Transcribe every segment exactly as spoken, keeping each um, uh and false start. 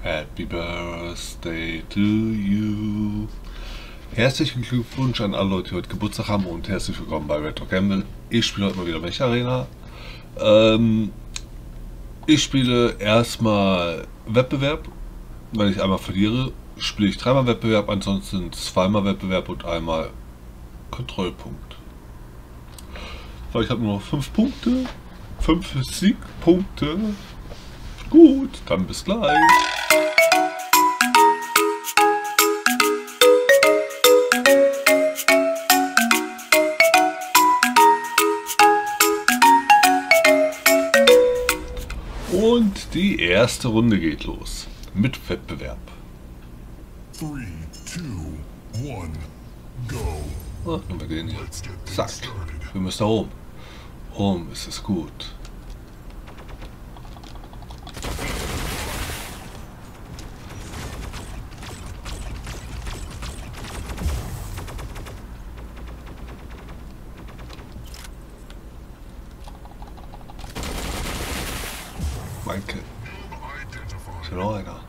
Happy Birthday to you. Herzlichen Glückwunsch an alle Leute, die heute Geburtstag haben und herzlich willkommen bei Red Dog Gamble. Ich spiele heute mal wieder Mech Arena. Ähm, ich spiele erstmal Wettbewerb. Wenn ich einmal verliere, spiele ich dreimal Wettbewerb, ansonsten zweimal Wettbewerb und einmal Kontrollpunkt. So, ich habe nur noch fünf Punkte. fünf Siegpunkte. Gut, dann bis gleich. Und die erste Runde geht los. Mit Wettbewerb. Three, two, one, go. Oh, nehmen wir den hier. Zack. Wir müssen da oben. Oben ist es gut. Meinke. Ist ja noch einer.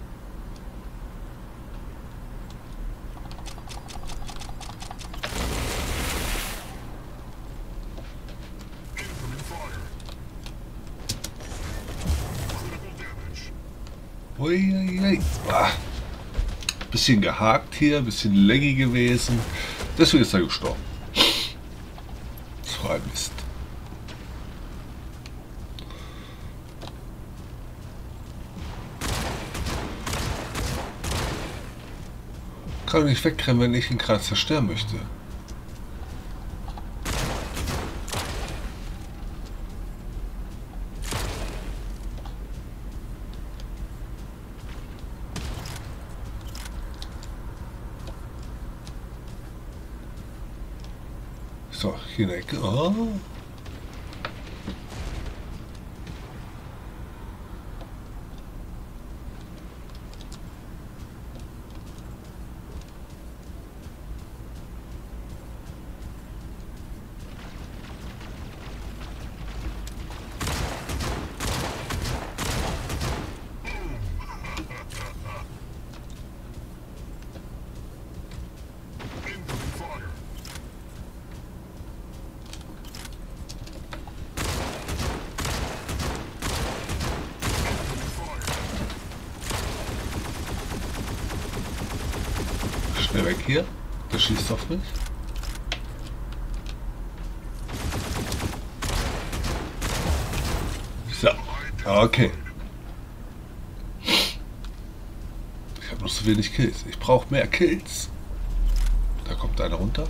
Uiuiui. Ah. Bisschen gehakt hier, bisschen Länge gewesen. Deswegen ist er gestorben. So ein Mist. Kann nicht wegrennen, wenn ich ihn gerade zerstören möchte. So, hier in der Ecke. Oh. Schnell weg hier. Der schießt auf mich. So. Okay. Ich habe noch so wenig Kills. Ich brauche mehr Kills. Da kommt einer runter.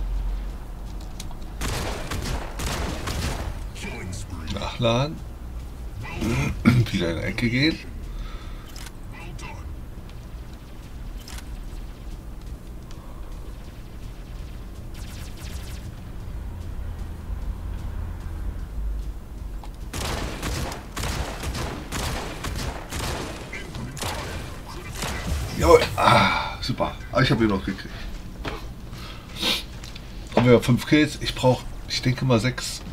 Nachladen. Wieder in die Ecke gehen. Jawohl. Ah, super. Ich habe ihn noch gekriegt. Haben wir fünf Kills. Ich brauche, ich denke mal sechs.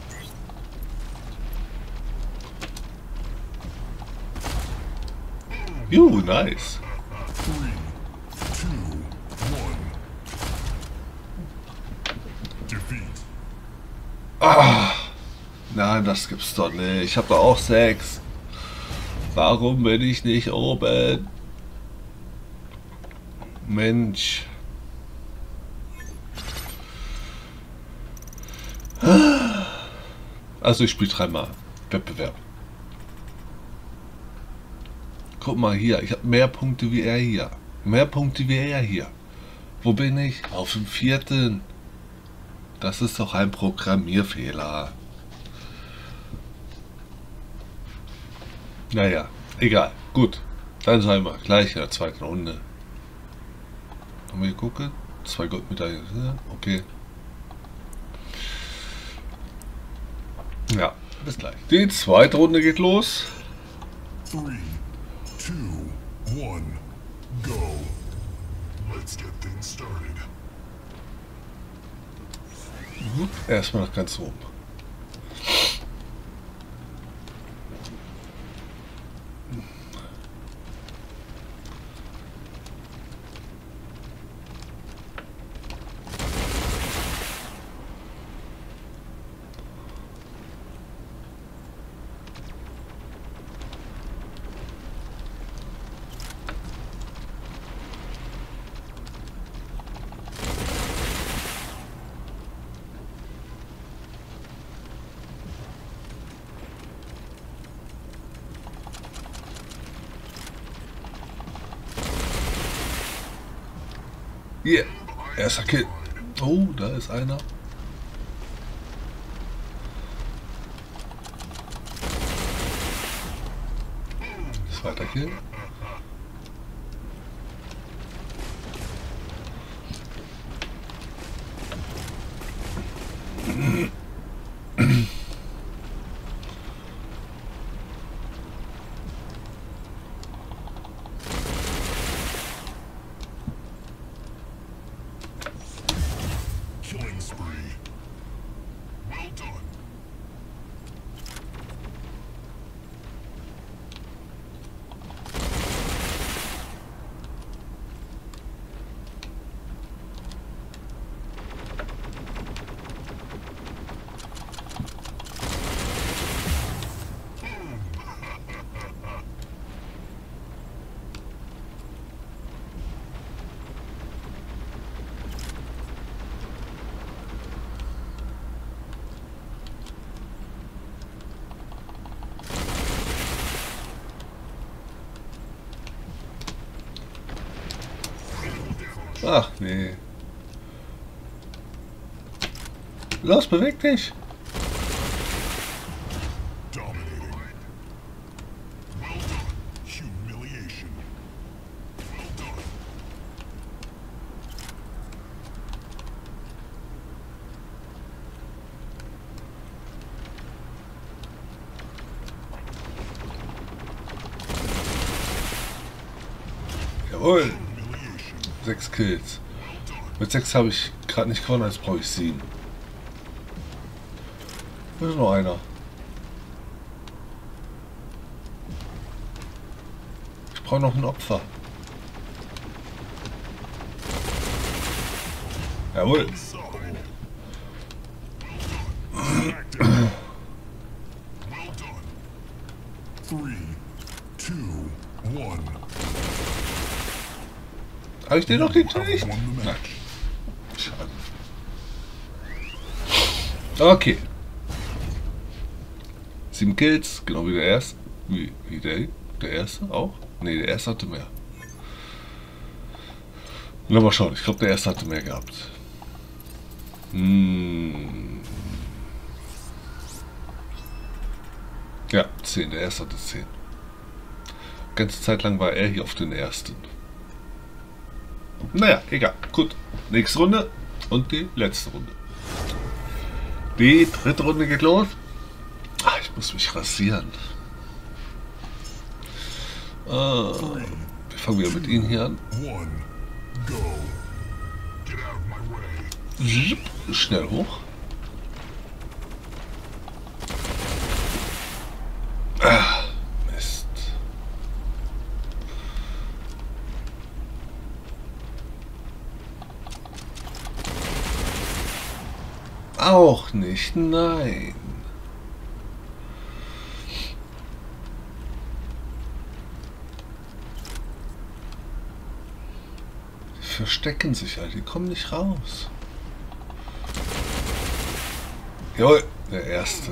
Juhu, nice. Three, two, one. Defeat. Ah, nein, das gibt's doch nicht. Ich habe doch auch sechs. Warum bin ich nicht oben? Mensch. Also ich spiele dreimal Wettbewerb. Guck mal hier, ich habe mehr Punkte wie er hier. Mehr Punkte wie er hier. Wo bin ich? Auf dem vierten. Das ist doch ein Programmierfehler. Naja, egal. Gut. Dann sein wir gleich in der zweiten Runde. Haben wir gucken? Zwei Goldmedaillen. Okay. Ja, bis gleich. Die zweite Runde geht los. Three, two, one, go. Let's get things started. Mhm. Erstmal nach ganz oben. Yeah. Erster Kill. Oh, da ist einer. Zweiter Kill. Killing spree. Well done. Ach nee. Los, beweg dich! Dominating. Well done. Humiliation. Well done. Jawohl! Humiliation. Sechs Kills. Mit sechs habe ich gerade nicht gewonnen, jetzt brauche ich sieben. Da ist noch einer. Ich brauche noch ein Opfer. Jawohl. Unstoppable. Well done. Active. Well done. Three, two, one. Habe ich den noch You have gekriegt? won the Nein. match. Schade. Okay. Sieben Kills, genau wie der erste. Wie, wie der, der erste auch? Ne, der erste hatte mehr. Na, mal schauen, ich glaube der erste hatte mehr gehabt. Hm. Ja, zehn, der erste hatte zehn. Ganze Zeit lang war er hier auf den ersten. Naja, egal. Gut. Nächste Runde und die letzte Runde. Die dritte Runde geht los. Ah, ich muss mich rasieren. Ah, wir fangen wieder mit Ihnen hier an. One, go. Get out of my way. Zip, schnell hoch. Ah, Mist. Auch nicht, nein. Die verstecken sich alle, die kommen nicht raus. Jawohl, der erste.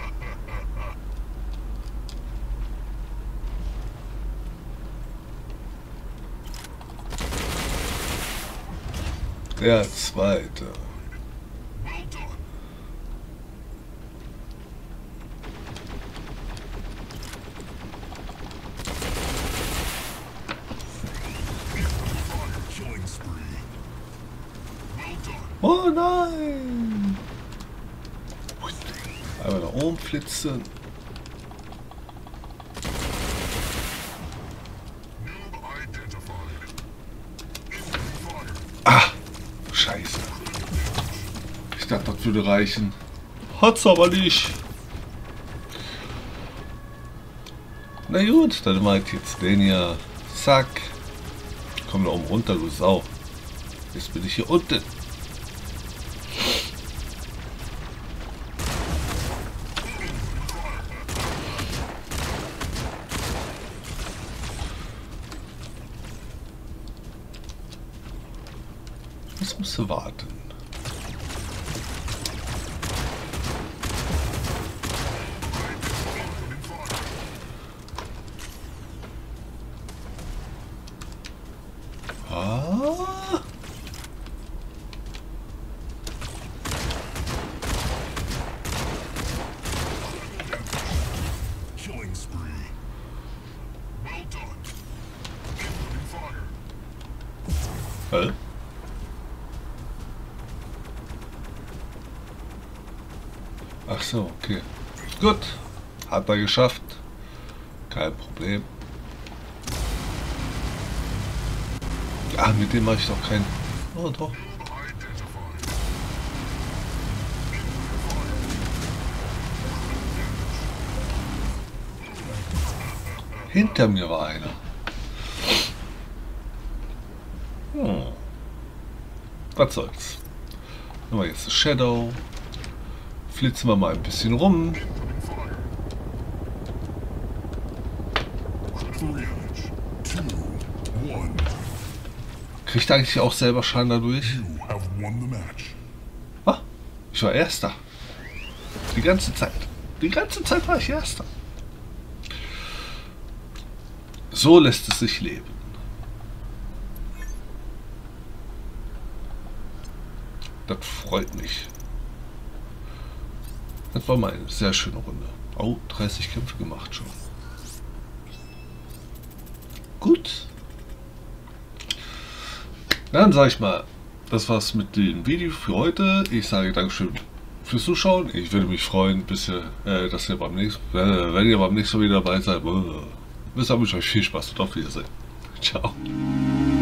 Der zweite. Well done. Killing spree. Well done. Oh nein! Einmal nach oben flitzen. Noob identified. Fire. Ah! Scheiße. Ich dachte, das würde reichen. Hat's aber nicht. Na gut, dann mache ich jetzt den hier. Zack. Komm da oben runter, du Sau. Jetzt bin ich hier unten. Jetzt musst du warten. Ah. Hä? Ach so, okay. Gut. Hat er geschafft. Kein Problem. Ja, mit dem mache ich doch keinen... Oh, doch. Hinter mir war einer. Hm. Was soll's. Nehmen wir jetzt das Shadow. Flitzen wir mal ein bisschen rum. Kriegt eigentlich auch selber Schaden dadurch? Ah, ich war Erster. Die ganze Zeit. Die ganze Zeit war ich Erster. So lässt es sich leben. Das freut mich. Das war mal eine sehr schöne Runde. Oh, dreißig Kämpfe gemacht schon. Gut. Dann sage ich mal, das war's mit dem Video für heute. Ich sage Dankeschön fürs Zuschauen. Ich würde mich freuen, bis ihr, äh, dass ihr beim nächsten, äh, wenn ihr beim nächsten Mal wieder dabei seid. Bis dann wünsche ich euch viel Spaß und auf Wiedersehen. Ciao.